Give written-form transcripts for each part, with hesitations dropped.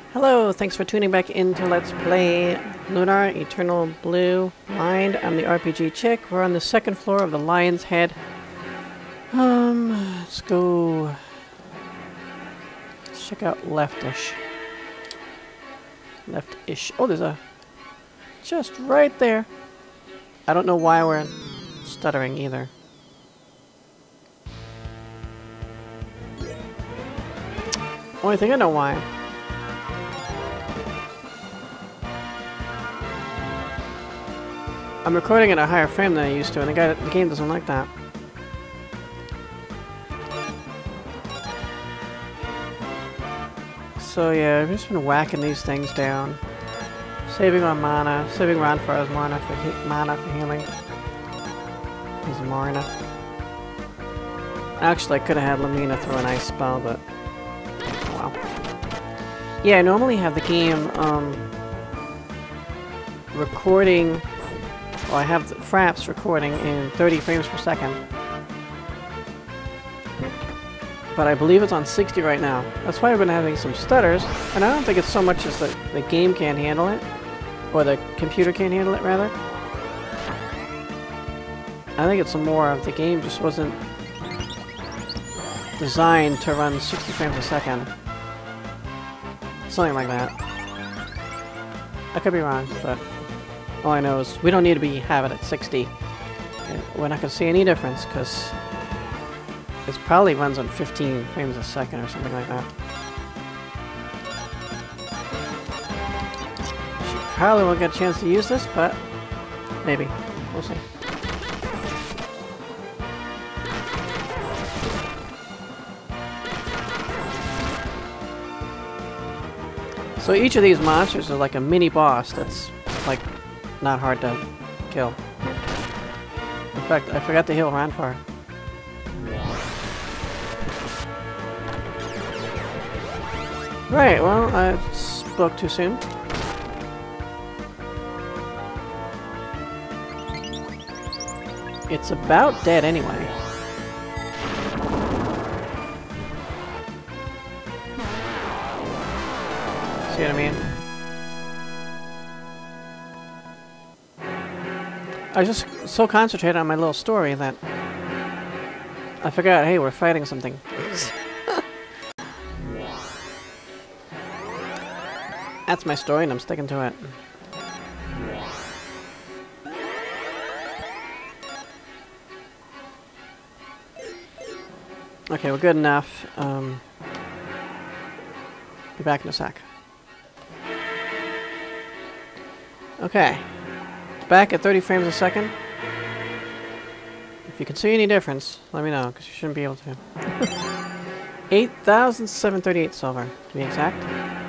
Hello, thanks for tuning back into Let's Play Lunar, Eternal Blue Mind. I'm the RPG chick. We're on the second floor of the Lion's Head. Let's go... Let's check out leftish. Left-ish. Oh, there's a... Just right there. I don't know why we're stuttering either. Only thing I know why. I'm recording at a higher frame than I used to, and the game doesn't like that. So yeah, I've just been whacking these things down. Saving on mana, saving Ranfar's mana for healing. His mana. Actually, I could have had Lamina throw an ice spell, but... Oh well. Yeah, I normally have the game, recording... Well, I have the Fraps recording in 30 frames per second. But I believe it's on 60 right now. That's why I've been having some stutters. And I don't think it's so much as that the game can't handle it. Or the computer can't handle it, rather. I think it's more of the game just wasn't designed to run 60 frames a second. Something like that. I could be wrong, but... all I know is we don't need to have it at 60. We're not going to see any difference because it probably runs on 15 frames a second or something like that. She probably won't get a chance to use this, but maybe. We'll see. So each of these monsters are like a mini boss that's like not hard to kill. In fact, I forgot to heal Ranfar. Right, well, I spoke too soon. It's about dead anyway. See what I mean? I was just so concentrated on my little story that I forgot, hey, we're fighting something. That's my story and I'm sticking to it. Okay, we're good enough. Be back in a sec. Okay. Back at 30 frames a second. If you can see any difference, let me know, because you shouldn't be able to. 8,738 silver, to be exact.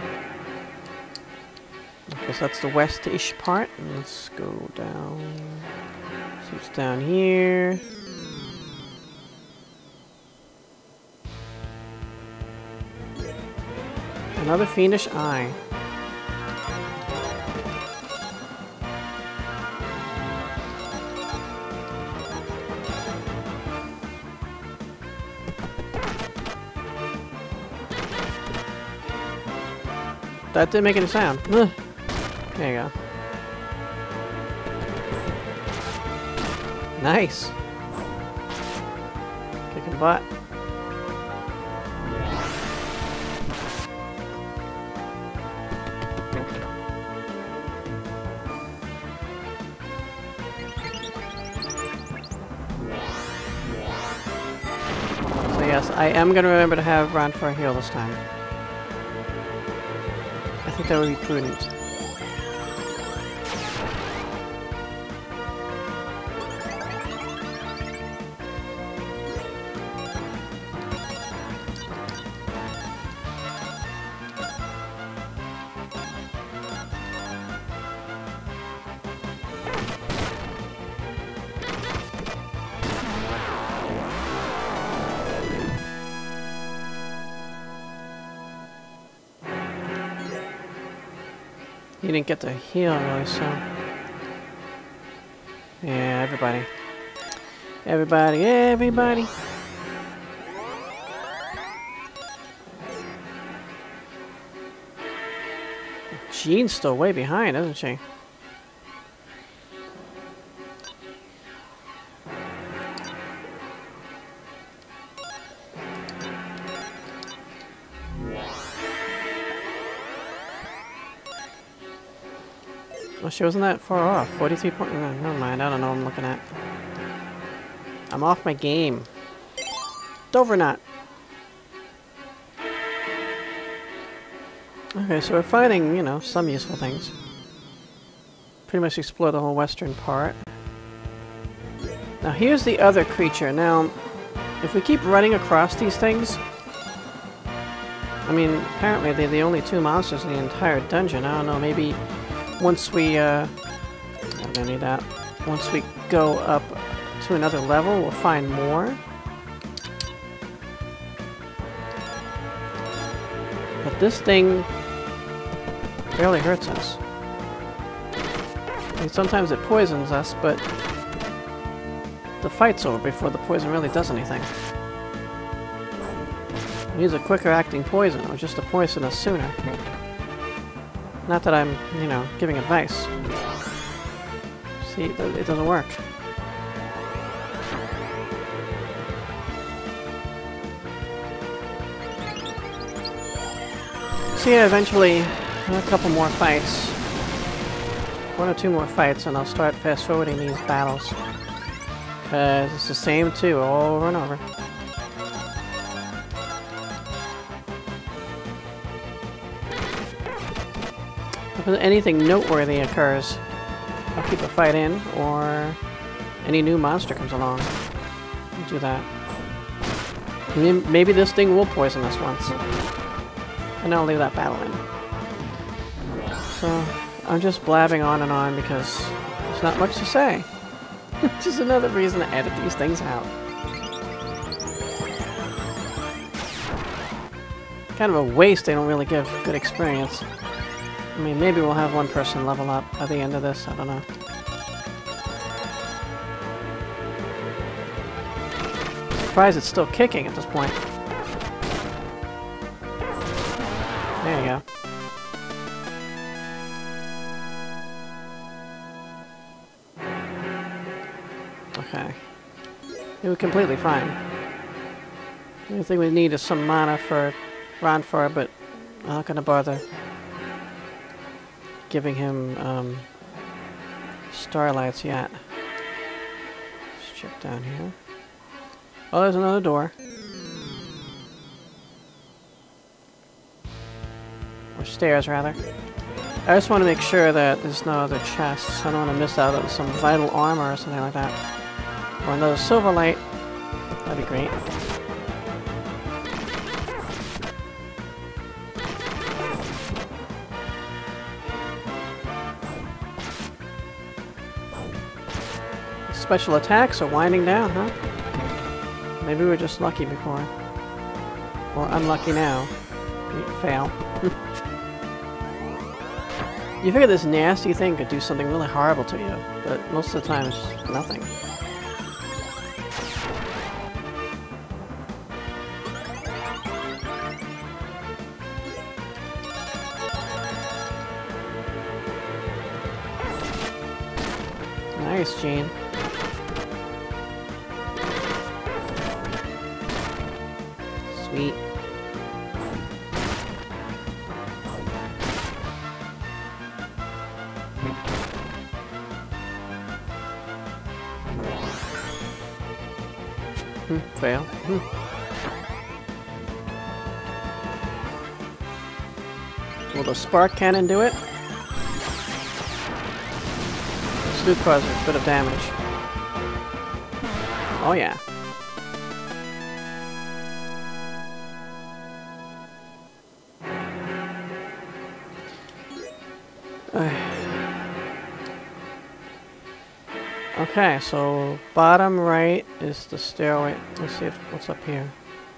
Okay, so that's the west-ish part. And let's go down. See what's down here. Another fiendish eye. That didn't make any sound. Ugh. There you go. Nice. Kicking butt. So yes, I am going to remember to have Ranfar heal this time. I think that would be prudent. You didn't get to heal, really, so... Yeah, everybody. Everybody! Jean's still way behind, isn't she? Well, she wasn't that far off. 43 point. No, never mind. I don't know what I'm looking at. I'm off my game. Dover knot. Okay, so we're finding, you know, some useful things. Pretty much explore the whole western part. Now here's the other creature. Now, if we keep running across these things, I mean, apparently they're the only two monsters in the entire dungeon. I don't know, maybe once we, I don't need that. Once we go up to another level, we'll find more. But this thing barely hurts us. I mean, sometimes it poisons us, but the fight's over before the poison really does anything. It needs a quicker acting poison, or just to poison us sooner. Not that I'm, you know, giving advice. See, it doesn't work. So yeah, eventually, a couple more fights. One or two more fights, and I'll start fast-forwarding these battles. Because it's the same two, over and over. If anything noteworthy occurs, I'll keep a fight in, or any new monster comes along. I'll do that. Maybe this thing will poison us once. And I'll leave that battle in. So, I'm just blabbing on and on because there's not much to say. Just another reason to edit these things out. Kind of a waste they don't really give good experience. I mean, maybe we'll have one person level up by the end of this, I don't know. Surprised it's still kicking at this point. There you go. Okay. It was completely fine. The only thing we need is some mana for Ronfor, but I'm not gonna bother giving him starlights yet. Let's check down here. Oh, there's another door. Or stairs, rather. I just want to make sure that there's no other chests. I don't want to miss out on some vital armor or something like that. Or another silver light. That'd be great. Special attacks are winding down, huh? Maybe we were just lucky before. Or unlucky now. Fail. You figure this nasty thing could do something really horrible to you, but most of the time it's nothing. Nice, Gene. Sweet. Fail. Will the spark cannon do it? This do cause a bit of damage. Oh yeah. Okay, so bottom right is the stairway. Let's see what's up here.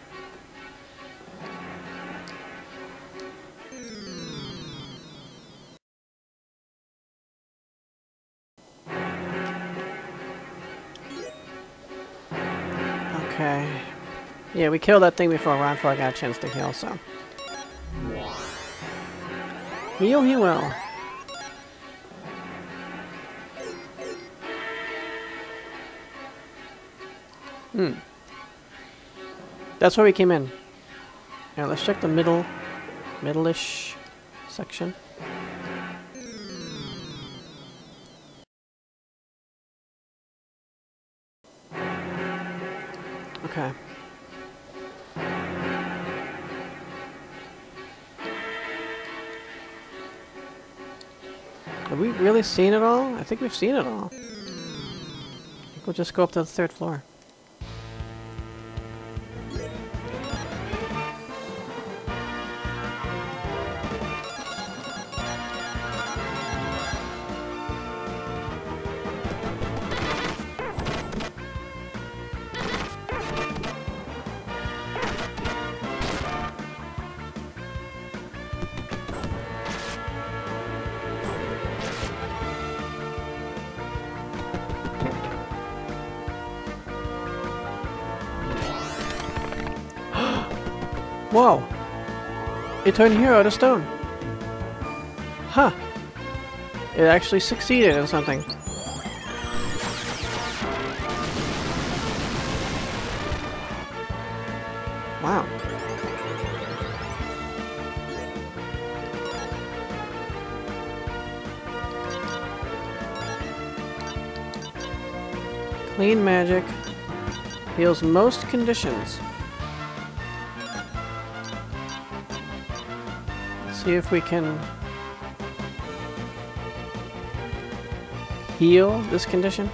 Okay. Yeah, we killed that thing before Ronfor got a chance to heal, so. Heal he will. That's where we came in. Now let's check the middle-ish section. Okay. Have we really seen it all? I think we've seen it all. I think we'll just go up to the 3rd floor. Whoa! It turned hero to stone. Huh. It actually succeeded in something. Wow. Clean magic. Heals most conditions. See if we can heal this condition.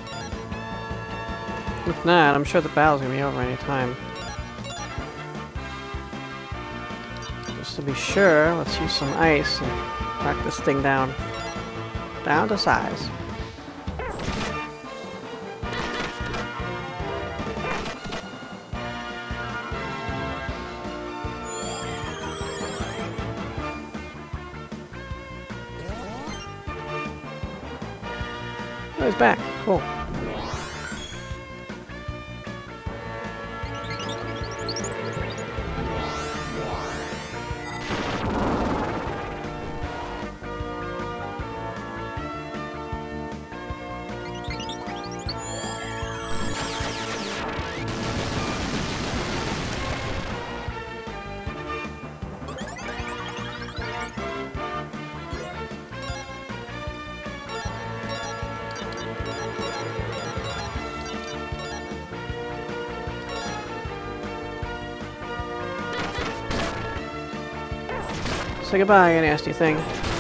If not, I'm sure the battle's gonna be over any time. Just to be sure, let's use some ice and knock this thing down. Down to size. Oh, he's back. Cool. Say goodbye, you nasty thing.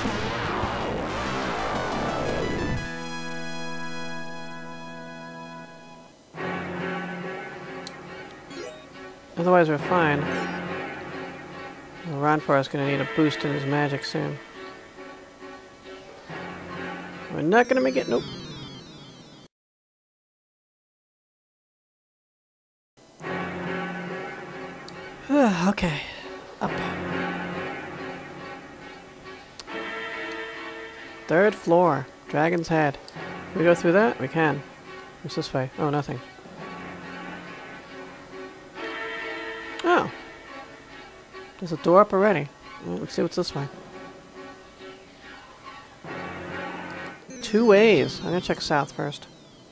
Otherwise, we're fine. Ronfor's gonna need a boost in his magic soon. We're not gonna make it. Nope. Okay. Up. 3rd floor. Dragon's Head. Can we go through that? We can. What's this way? Oh, nothing. Oh. There's a door up already. Let's see what's this way. 2 ways. I'm gonna check south first.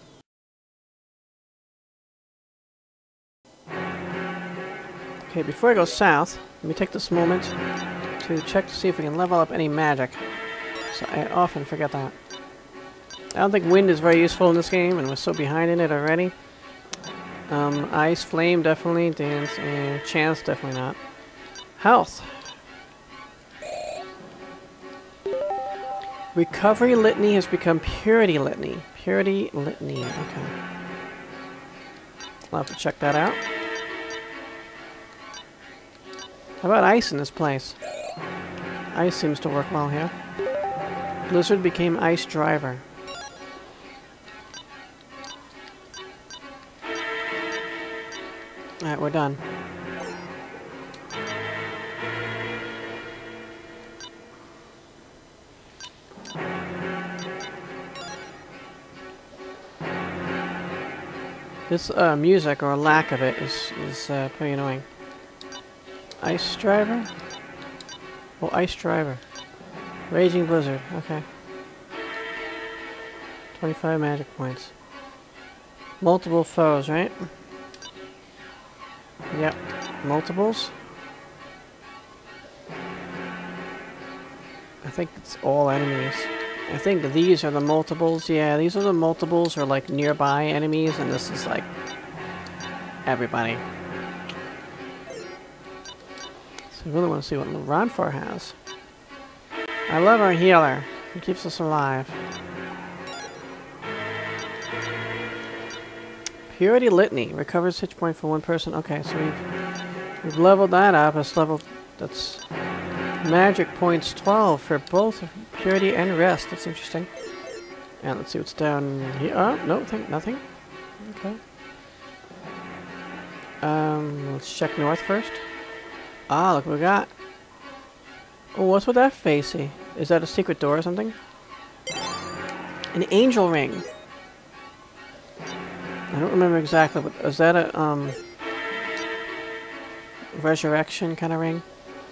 Okay, before I go south, let me take this moment to check to see if we can level up any magic. So I often forget that. I don't think wind is very useful in this game, and we're so behind in it already. Ice, flame, definitely. Dance, and chance, definitely not. Health. Recovery litany has become purity litany. Purity litany, okay. I'll have to check that out. How about ice in this place? Ice seems to work well here. Blizzard became ice driver. Alright, we're done. This music, or lack of it, is pretty annoying. Ice driver? Oh, ice driver. Raging Blizzard, okay. 25 magic points. Multiple foes, right? Yep. Multiples. I think it's all enemies. I think these are the multiples. Yeah, these are the multiples or like nearby enemies, and this is like everybody. So I really want to see what Ranfar has. I love our healer. He keeps us alive. Purity Litany recovers hit point for one person. Okay, so we've leveled that up. That's magic points 12 for both Purity and Rest. That's interesting. And let's see what's down here. Oh, no, nothing. Okay. Let's check north first. Ah, look what we got. Oh, what's with that facey? Is that a secret door or something? An angel ring. I don't remember exactly, but is that a resurrection kind of ring?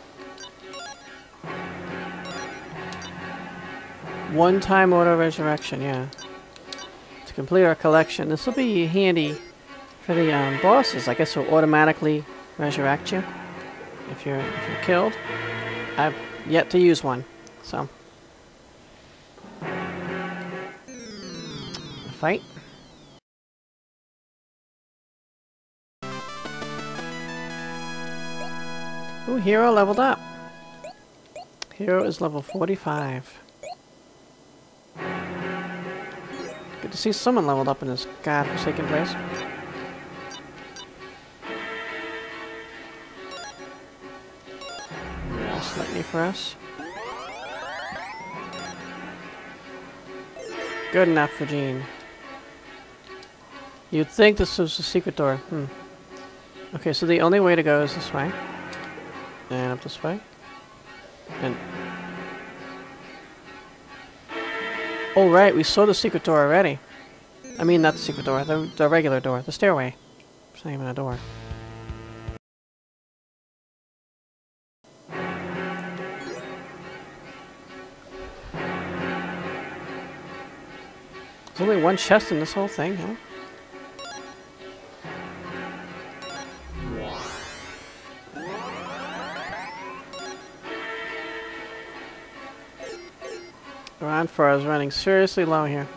One-time auto resurrection, yeah. To complete our collection, this will be handy for the bosses. I guess it'll automatically resurrect you if you're killed. I've yet to use one, so fight. Ooh, hero leveled up. Hero is level 45. Good to see someone leveled up in this godforsaken place. Slightly for us. Good enough for Jean. You'd think this was a secret door. Okay, so the only way to go is this way. And up this way. And... oh, right, we saw the secret door already. I mean, not the secret door, the regular door, the stairway. It's not even a door. There's only one chest in this whole thing, huh? Ranfar is running seriously low here.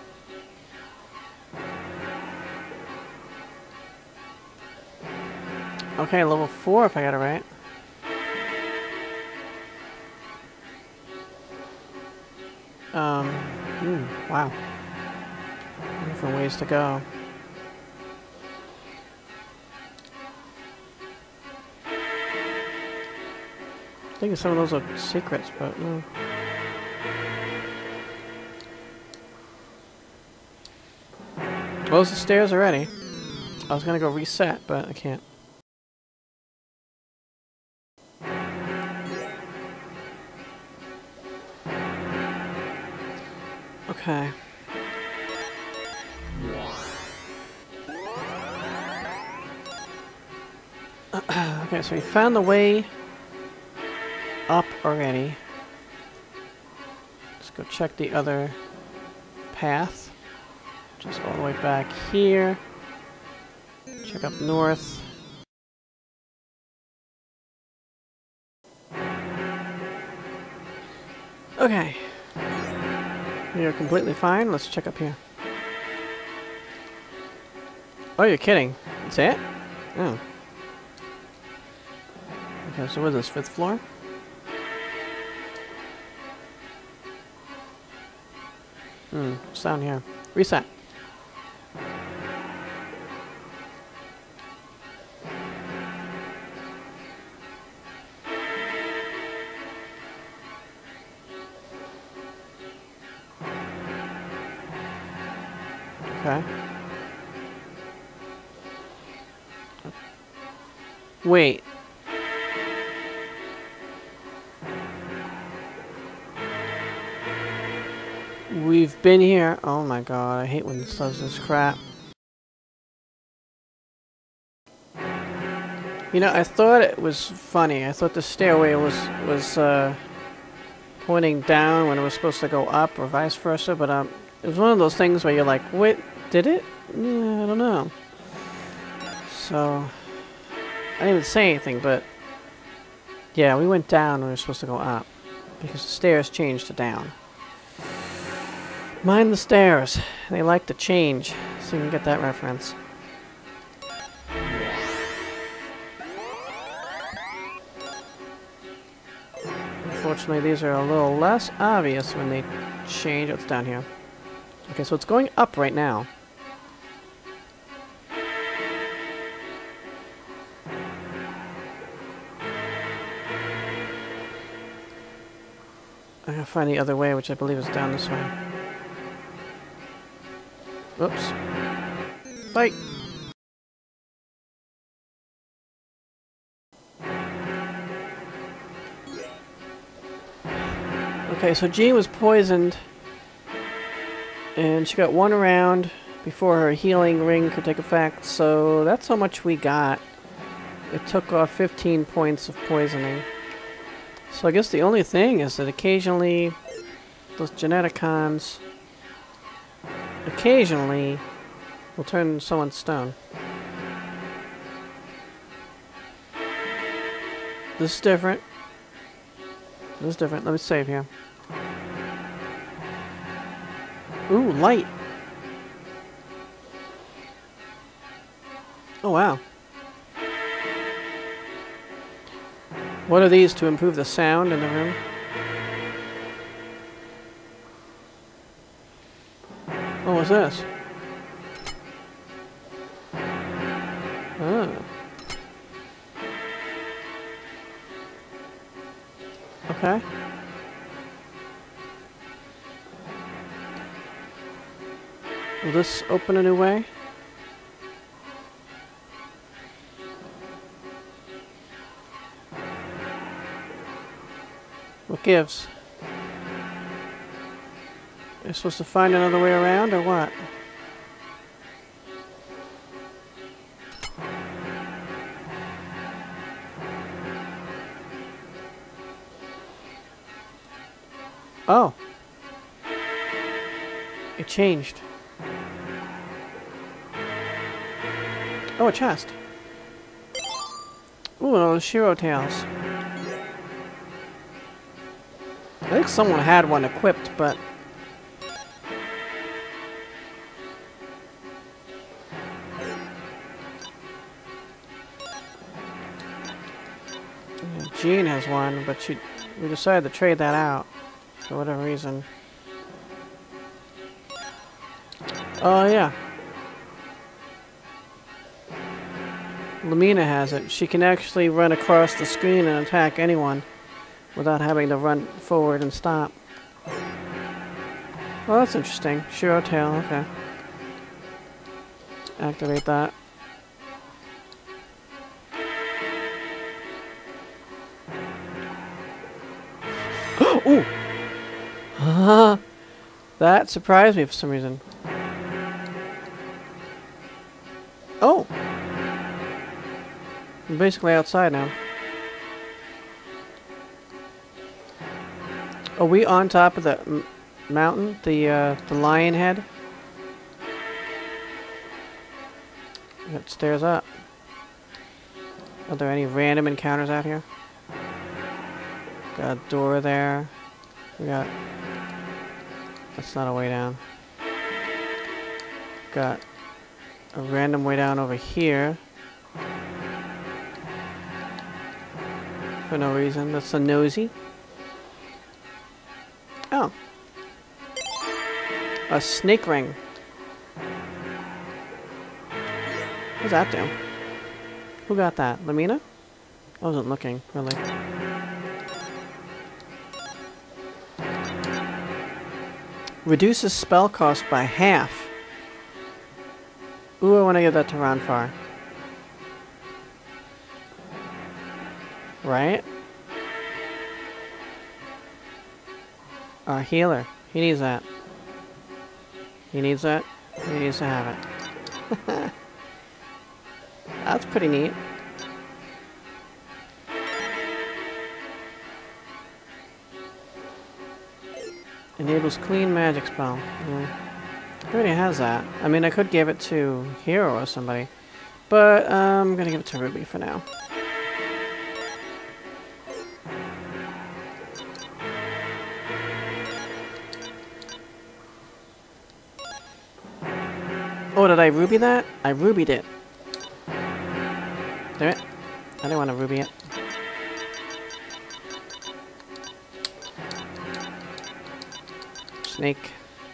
Okay, level 4 if I got it right. Wow. Different ways to go. I think some of those are secrets, but no. Well, there's the stairs already. I was gonna go reset, but I can't. Okay. Okay, so we found the way up already. Let's go check the other path. Just all the way back here. Check up north. Okay. We are completely fine. Let's check up here. Oh, you're kidding. That's it? Oh. Okay, so what is this? 5th floor? What's down here? Reset. Okay. Wait. We've been here. Oh my god, I hate when this does this crap. You know, I thought it was funny. I thought the stairway was pointing down when it was supposed to go up, or vice versa. But it was one of those things where you're like, wait, did it? Yeah, I don't know. So I didn't even say anything, but yeah, we went down when we were supposed to go up because the stairs changed to down. Mind the stairs. They like to change, so you can get that reference. Unfortunately, these are a little less obvious when they change. What's down here? Okay, so it's going up right now. I gotta find the other way, which I believe is down this way. Oops. Fight! Okay, so Jean was poisoned, and she got one round before her healing ring could take effect, so that's how much we got. It took off 15 points of poisoning. So I guess the only thing is that occasionally those Geneticons occasionally will turn someone stone. This is different. This is different. Let me save here. Ooh, light. Oh, wow. What are these to improve the sound in the room? Oh, what's this? Oh. Okay. Will this open a new way? What gives? You're supposed to find another way around, or what? Oh. It changed. Oh, a chest. Ooh, those Shiro tails. I think someone had one equipped, but... Yeah, Jean has one, but we decided to trade that out for whatever reason. Oh, yeah. Lumina has it. She can actually run across the screen and attack anyone without having to run forward and stop. Well, that's interesting. Shiro tail, okay. Activate that. Ooh! That surprised me for some reason. Oh! I'm basically outside now. Are we on top of the mountain? The lion head? Got stairs up. Are there any random encounters out here? Got a door there. We got... That's not a way down. Got a random way down over here. For no reason. That's a nosy. Oh. A snake ring. What's that do? Who got that? Lamina? I wasn't looking, really. Reduces spell cost by half. Ooh, I want to give that to Ronfar. Right? Our healer. He needs that. He needs that. He needs to have it. That's pretty neat. Enables clean magic spell. Yeah. It already has that. I mean, I could give it to Hero or somebody. But I'm gonna give it to Ruby for now. Oh, did I Ruby that? I Rubied it. Damn it. I didn't want to Ruby it. Snake.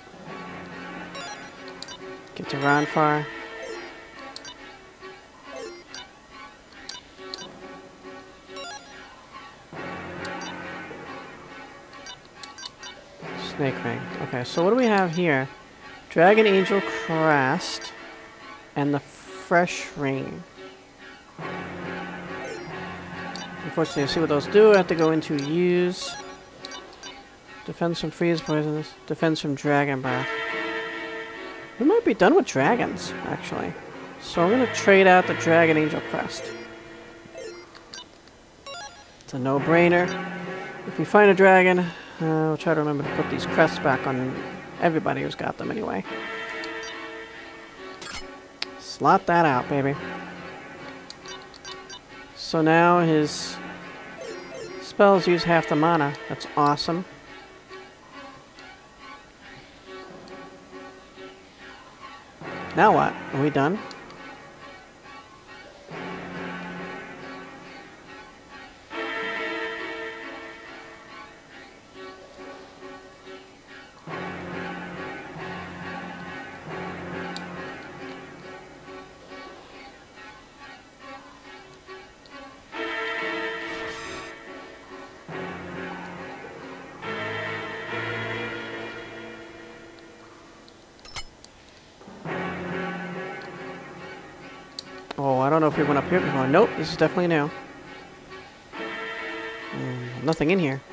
Get to Ronfar. Snake ring. Okay, so what do we have here? Dragon Angel Crest and the Fresh Ring. Unfortunately, I see what those do. I have to go into use. Defense from freeze poisons. Defense from dragon breath. We might be done with dragons, actually. So I'm going to trade out the Dragon Angel Crest. It's a no-brainer. If we find a dragon, we'll try to remember to put these crests back on everybody who's got them anyway. Slot that out, baby. So now his spells use half the mana. That's awesome. Now what? Are we done? Oh, I don't know if we went up here before. Nope, this is definitely new. Nothing in here.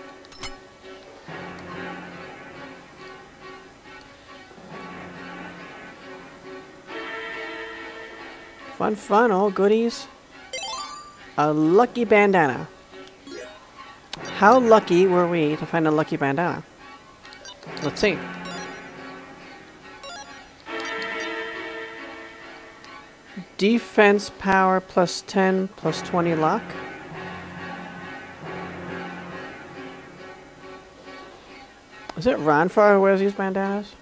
Fun, fun, all goodies. A lucky bandana. How lucky were we to find a lucky bandana? Let's see. Defense power plus 10 plus 20 luck. Is it Ronfar who wears these bandanas?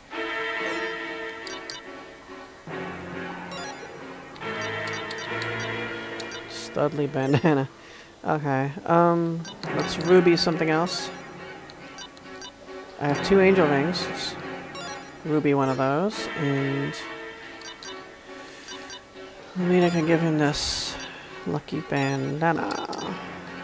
Studley bandana. Okay, let's Ruby something else. I have 2 angel rings. Let's Ruby one of those, and I mean, I can give him this lucky bandana.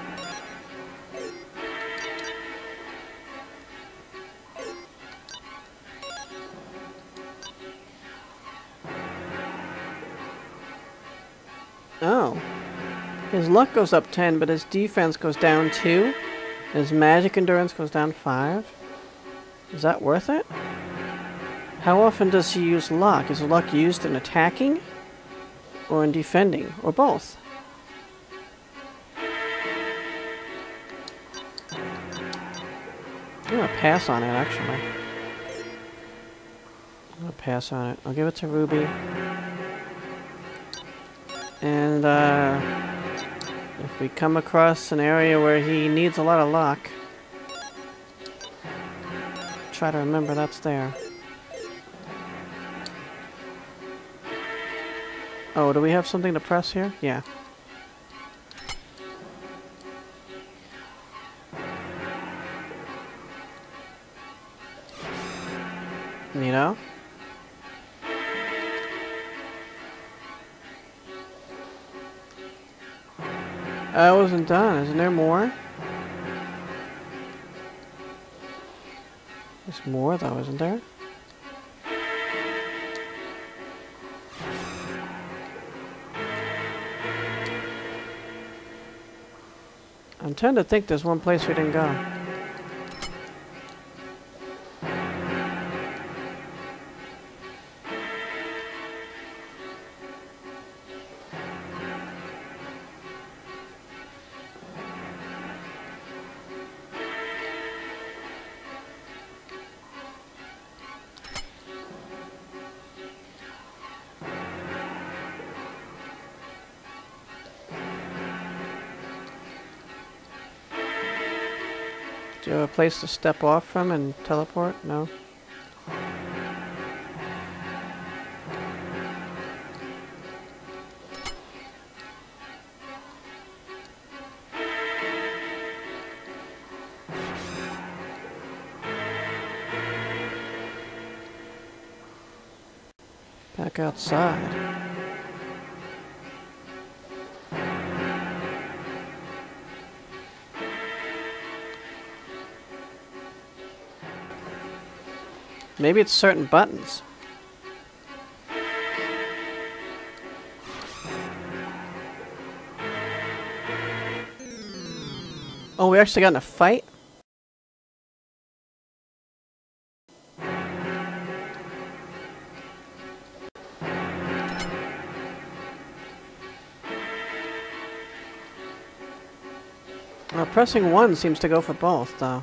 Oh. His luck goes up 10, but his defense goes down 2. His magic endurance goes down 5. Is that worth it? How often does he use luck? Is luck used in attacking? Or in defending? Or both? I'm gonna pass on it, actually. I'm gonna pass on it. I'll give it to Ruby. And, if we come across an area where he needs a lot of luck, try to remember that's there. Oh, do we have something to press here? Yeah. Neato. I wasn't done. Isn't there more? There's more though, isn't there? I tend to think there's one place we didn't go. Do you have a place to step off from and teleport? No? Back outside. Maybe it's certain buttons. Oh, we actually got in a fight? Pressing 1 seems to go for both, though.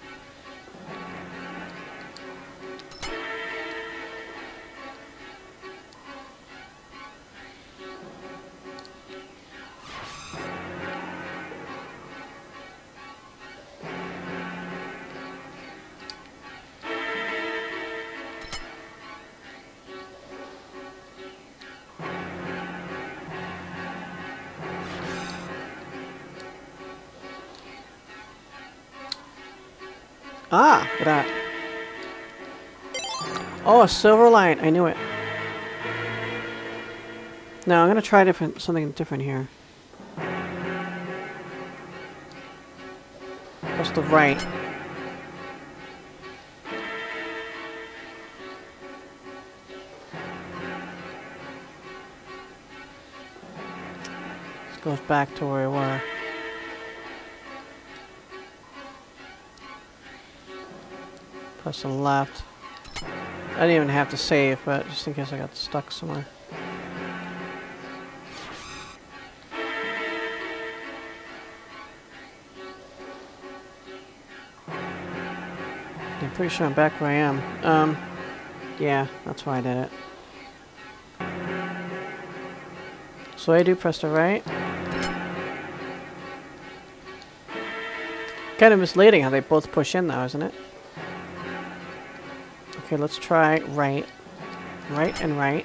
Ah, look at that. Oh, a silver light. I knew it. No, I'm gonna try something different here. Press the right. This goes back to where we were. Press the left. I didn't even have to save, but just in case I got stuck somewhere. I'm pretty sure I'm back where I am. Yeah, that's why I did it. So I do press the right. Kind of misleading how they both push in though, isn't it? Okay, let's try right. Right and right.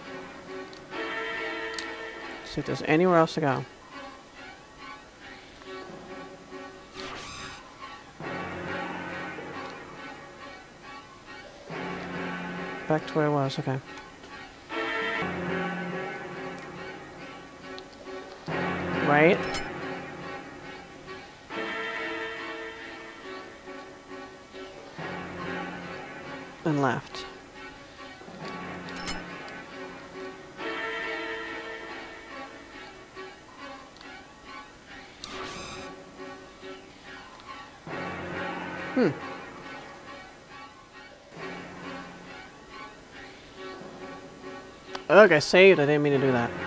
See if there's anywhere else to go. Back to where I was, okay. Right. And left. Look, I saved. I didn't mean to do that.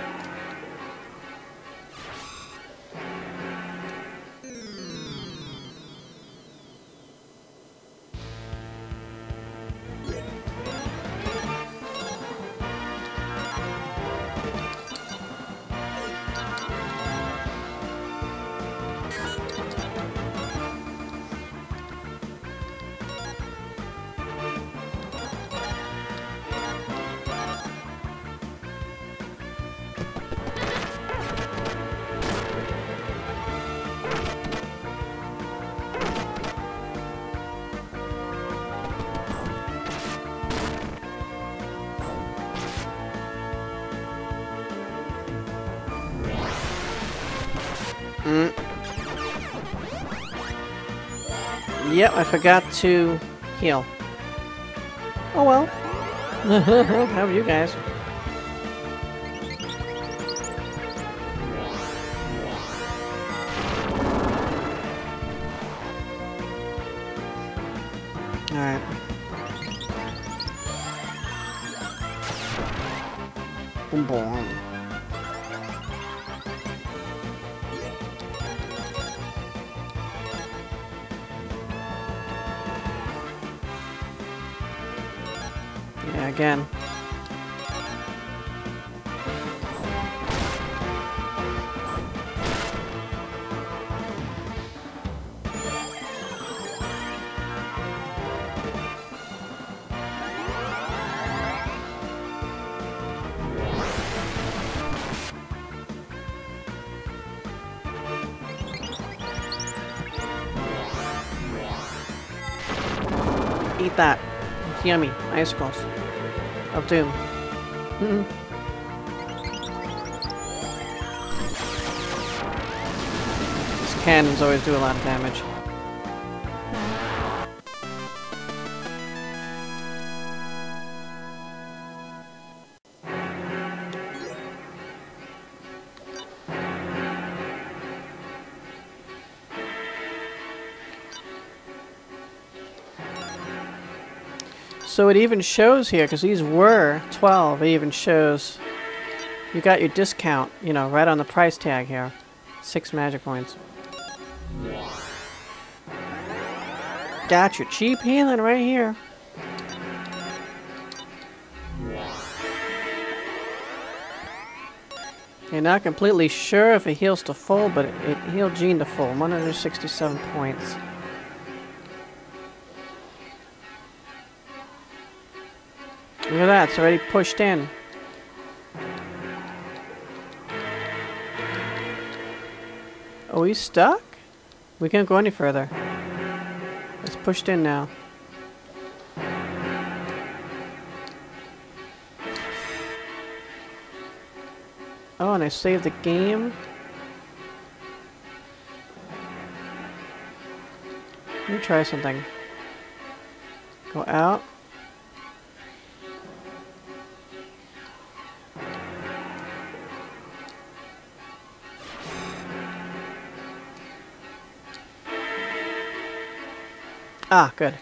Yep, I forgot to heal. Oh well. How are you guys? Alright. Boom boom. Yeah, again. Eat that. It's yummy. Icicles. Of doom. Mm-mm. These cannons always do a lot of damage. So it even shows here, because these were 12, it even shows you got your discount, you know, right on the price tag here. 6 magic points. Got your cheap healing right here. You're not completely sure if it heals to full, but it healed Jean to full. 167 points. Look at that, it's already pushed in. Oh, he's stuck? We can't go any further. It's pushed in now. Oh, and I saved the game. Let me try something. Go out. Ah, good.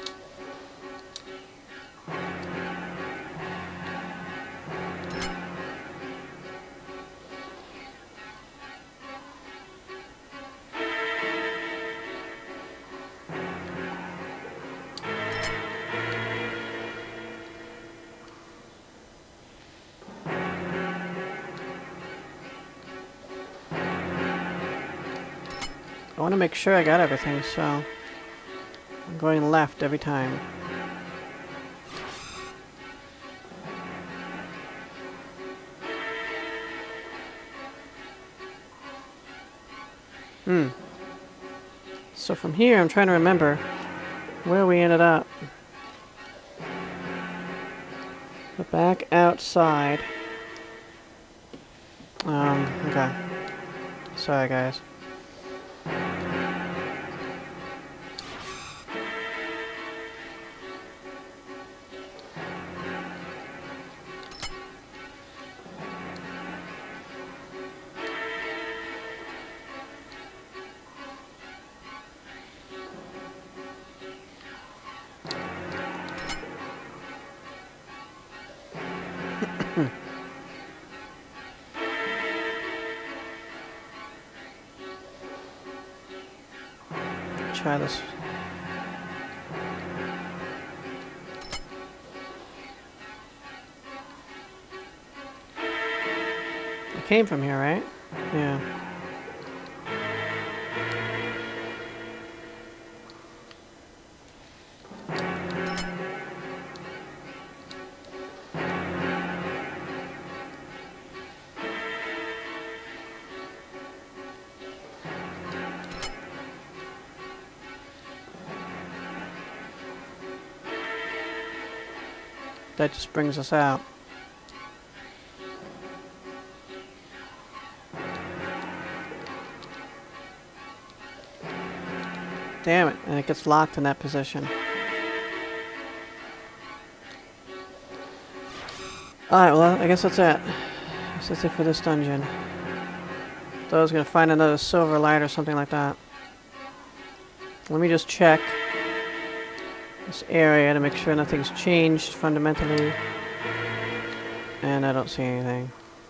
I want to make sure I got everything, so I'm going left every time. So from here, I'm trying to remember where we ended up. We're back outside. Okay. Sorry, guys. Try this. It came from here, right? Yeah. That just brings us out. Damn it, and it gets locked in that position. Alright, well, I guess that's it. I guess that's it for this dungeon. Thought I was gonna find another silver light or something like that. Let me just check this area to make sure nothing's changed fundamentally. And I don't see anything.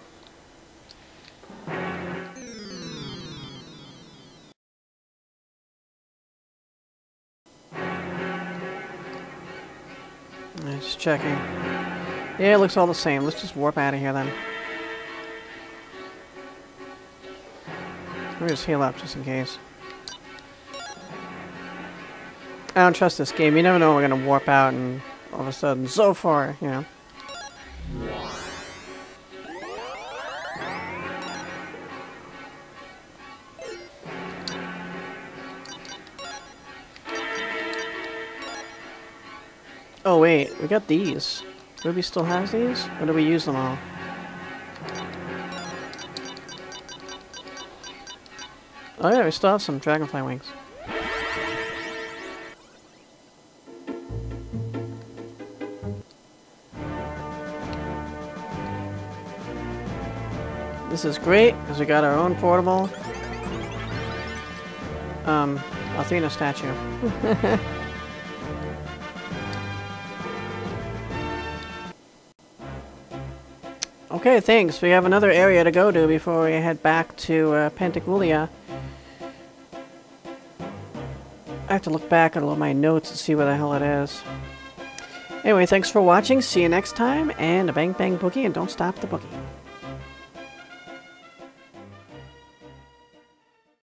Just checking. Yeah, it looks all the same. Let's just warp out of here then. Let me just heal up just in case. I don't trust this game. You never know when we're gonna warp out and all of a sudden, so far, you know. Oh wait, we got these. Ruby still has these? Or do we use them all? Oh yeah, we still have some dragonfly wings. This is great, because we got our own portable Athena statue. Okay, thanks. We have another area to go to before we head back to Pentagoulia. I have to look back at all of my notes and see where the hell it is. Anyway, thanks for watching. See you next time, and a bang bang boogie, and don't stop the boogie.